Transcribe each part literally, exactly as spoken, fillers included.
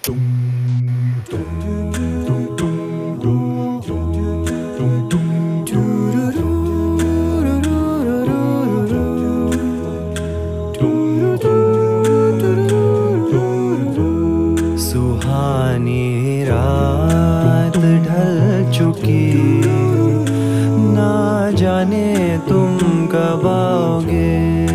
सुहानी रात ढल चुकी, ना जाने तुम कब आओगे।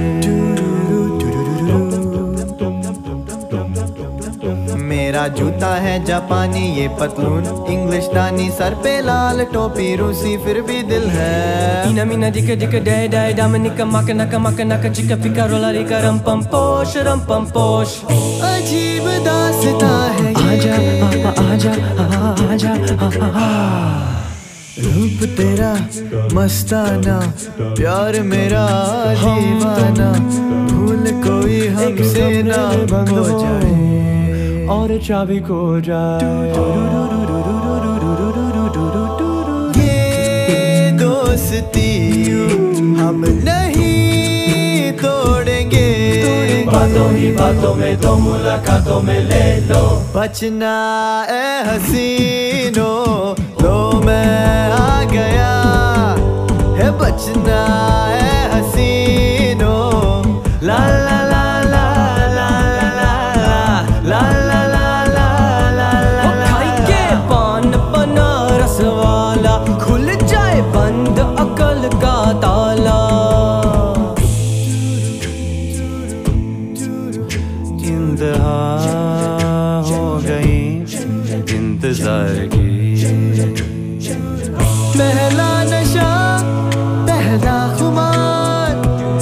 मेरा जूता है जापानी, ये पतलून इंग्लिशदानी, सर पे लाल टोपी रूसी, फिर भी दिल है। Ina mina dika dika day day Dominica maka naka maka naka chica pica rola rica ram pam posh ram pam posh। अजीब दास्तां है आजा आजा आजा आजा, रूप तेरा मस्ताना, प्यार मेरा दीवाना, भूल कोई हमसे ना हो जाए और चाबी खो जाए। ये दोस्ती हम नहीं तोड़ेंगे, बातों ही बातों में तो मुलाकातों में ले लो। बचना ए हसीनो, लो मैं आ गया है, बचना ए हसीनो। ला ला ला ला ला ला ला ला ला ला ला ला। खाई के पान बनारस वाला, खुल जाए बंद अकल का ताला। इंतहा हो गई इंतजार की, पहला नशा पहला खुमार,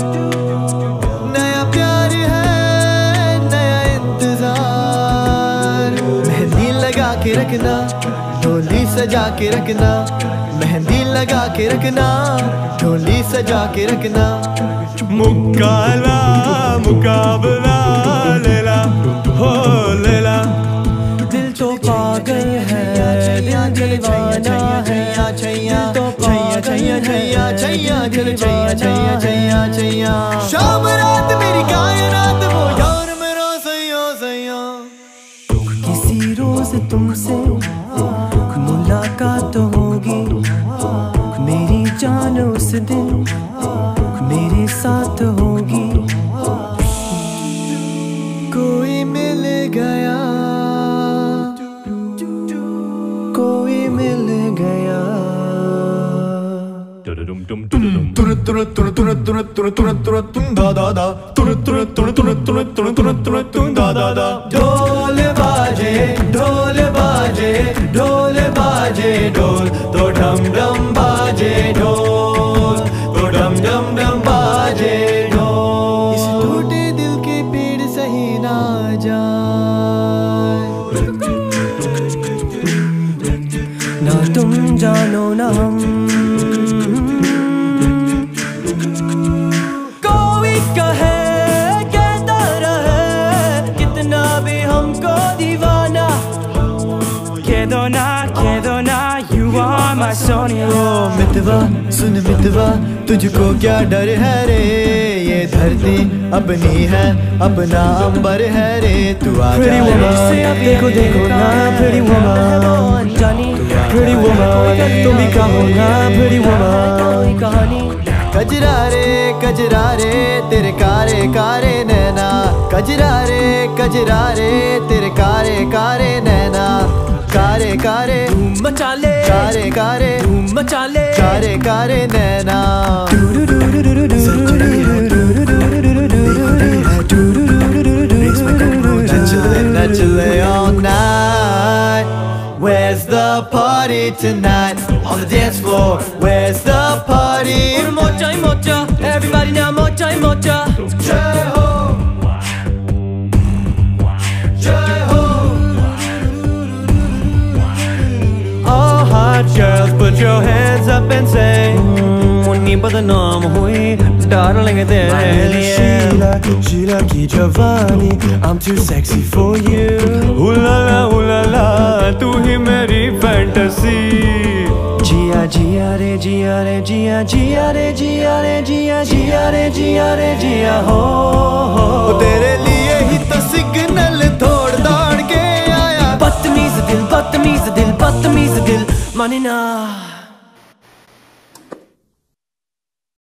नया प्यार है नया इंतजार। मेहंदी लगा के रखना, ढोली सजा के रखना, मेहंदी लगा के रखना, ढोली सजा के रखना। मुकाला मुकाबला लेला हो लेला, दिल तो पागल है, दिल दीवाना है, छैया छैया छैया छैया छैया चल छैया छैया छैया छैया। शाम रात मेरी कायनात, वो यार मेरा सैया सैया। किसी रोज तुमसे मुलाकात होगी, मेरी जान उस दिन मेरे साथ होगी। कोई मिल गया, कोई मिल गया। तुर तुर तुर तुर तुर तुर तुर तुर तुम दा दा दा, तुर तुर तुर तुर तुर तुर तुर तुर तुम दा दा दा। ढोल बाजे ढोल बाजे ढोल बाजे ढोल, तो डम डम बाजे ढोल, तो डम डम डम बाजे ढोल। इस टूटे दिल के पीड़ सही ना जाए, ना तुम जानो ना हम, कोई कहे कहता रहे कितना भी हमको दीवाना। कह दो ना कह दो ना, you are my sonia। ओ मितवा सुन मितवा, तुझको क्या डर है रे, ये धरती अपनी है, अपना अंबर है रे। तू आ जा रे, देखो देखो ना pretty woman, जानी pretty woman, तुम भी कहो ना pretty woman। कोई कहानी कजरा रे कजरा रे तेरे कारे कारे नैना, कजरा रे कजरा रे तेरे कारे कारे नैना। कारे कारे मचा ले, कारे कारे मचा ले, कारे कारे नैना। नच ले all night, where's the party tonight? On the dance floor, where's the party? Mocha y mocha, everybody now mocha y mocha। Jai ho, Jai ho। All hot girls put your hands up and say, Munni बदनाम हुई darling तेरे लिए। Sheila, Sheila की जवानी, I'm too sexy for you। Ooh la la ooh la la, तू ही मेरी fantasy. जिया जिया रे जिया रे जिया जिया रे जिया रे जिया जिया रे जिया रे जिया हो, हो। तेरे लिए ही तो सिग्नल तोड़ दौड़ के आया कमी से दिल माने ना।